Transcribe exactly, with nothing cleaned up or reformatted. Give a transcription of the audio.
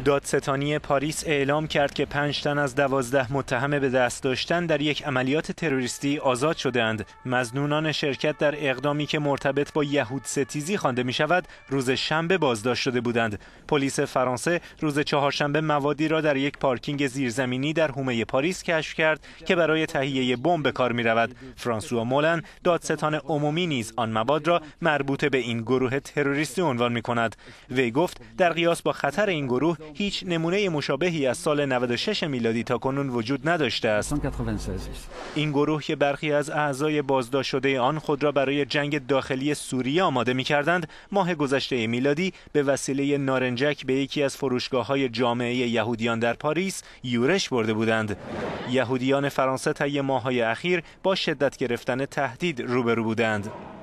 دادستانی پاریس اعلام کرد که پنج تن از دوازده متهم به دست داشتن در یک عملیات تروریستی آزاد شده‌اند. مظنونان شرکت در اقدامی که مرتبط با یهود ستیزی خوانده می شود روز شنبه بازداشت شده بودند. پلیس فرانسه روز چهارشنبه موادی را در یک پارکینگ زیرزمینی در حومه پاریس کشف کرد که برای تهیه بمب به کار می رود. فرانسوا مولن دادستان عمومی نیز آن مواد را مربوط به این گروه تروریستی عنوان می کند. وی گفت در قیاس با خطر این گروه هیچ نمونه مشابهی از سال نود و شش میلادی تاکنون وجود نداشته است. این گروه که برخی از اعضای بازداشت شده آن خود را برای جنگ داخلی سوریه آماده می‌کردند، ماه گذشته میلادی به وسیله نارنجک به یکی از فروشگاه‌های جامعه یهودیان در پاریس یورش برده بودند. یهودیان فرانسه طی ماه‌های اخیر با شدت گرفتن تهدید روبرو بودند.